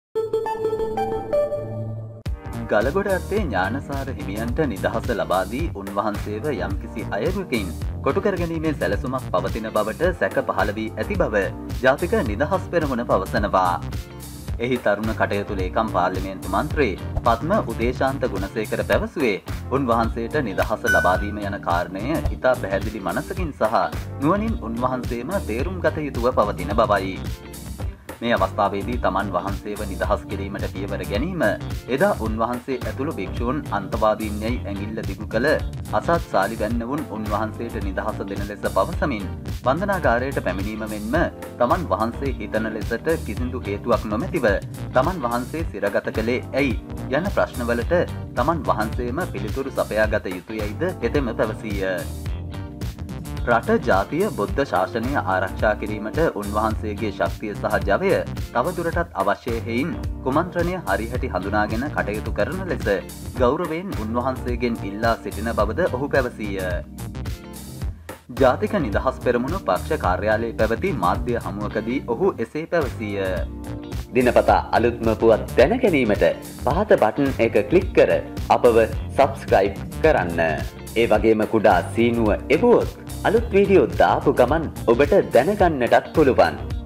ගලගොඩ ඇත්තේ ඥානසාර හිමියන්ට නිදහස ලබා දී උන්වහන්සේව යම්කිසි අයවකින් කොටු කර ගැනීමේ සැලසුමක් පවතින බවට සැක පහළ වී ඇති බව ජාතික නිදහස් පෙරමුණ පවසනවා. එහි තරුණ කටයුතු ලේකම් පාර්ලිමේන්තු මන්ත්‍රී පද්ම උදේශාන්ත ගුණසේකර පැවසුවේ උන්වහන්සේට නිදහස ලබා දීම යන කාරණය ඉතා පැහැදිලි මනසකින් සහ නුවණින් උන්වහන්සේම තේරුම් ගත යුතුව පවතින බවයි. මේ අවස්ථාවේදී තමන් වහන්සේව නිදහස් කිරීමට පියවර ගැනීම එදා උන්වහන්සේ ඇතුළු භික්ෂූන් අන්තවාදීන් යැයි ඇඟිල්ල දිගු කළ අසත් සාලිවැන්නවුන් උන්වහන්සේට නිදහස දෙන ලෙස පවසමින් බන්ධනාගාරයට පැමිණීම මෙන්ම තමන් වහන්සේ හිතන ලෙසට කිසිදු හේතුවක් නොමැතිව තමන් වහන්සේ සිරගත කළේ ඇයි යන ප්‍රශ්නවලට තමන් වහන්සේම පිළිතුරු සපයාගත යුතුයයිද එතෙම පැවසීය. රට ජාතිය බොද්ධ ශාසනය ආරක්ෂා කිරීමට උන්වහන්සේගේ ශක්තිය සහ ජවය තවදුරටත් අවශ්‍ය හේයින් කුමන්ත්‍රණය හරිහැටි හඳුනාගෙන කටයුතු කරන ලෙස ගෞරවයෙන් උන්වහන්සේගෙන් ඉල්ලා සිටින බවද ඔහු පැවසීය. ජාතික නිදහස් පෙරමුණු පක්ෂ කාර්යාලයේ පැවති මාධ්‍ය හමුවකදී ඔහු එසේ පැවසීය. දිනපතා අලුත්ම පුවත් දැන ගැනීමට පහත බටන් එක ක්ලික් කර අපව සබ්ස්ක්‍රයිබ් කරන්න. ඒ වගේම කුඩා සීනුව එවුවොත් අලුත් වීඩියෝ දාපු ගමන් ඔබට දැනගන්නටත් පුළුවන්.